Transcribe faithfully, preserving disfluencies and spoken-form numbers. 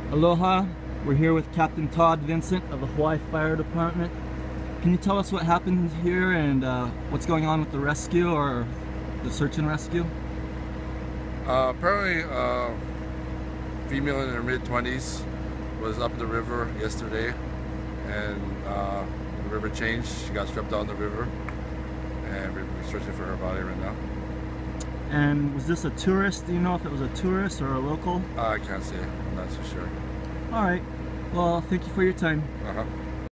Aloha, we're here with Captain Todd Vincent of the Hawaii Fire Department. Can you tell us what happened here and uh, what's going on with the rescue or the search and rescue? Uh, apparently, uh, female in her mid twenties was up the river yesterday, and uh, the river changed. She got swept out in the river, and we're searching for her body right now. And was this a tourist? Do you know if it was a tourist or a local? Uh, I can't say. I'm not so sure. All right. Well, thank you for your time. Uh-huh.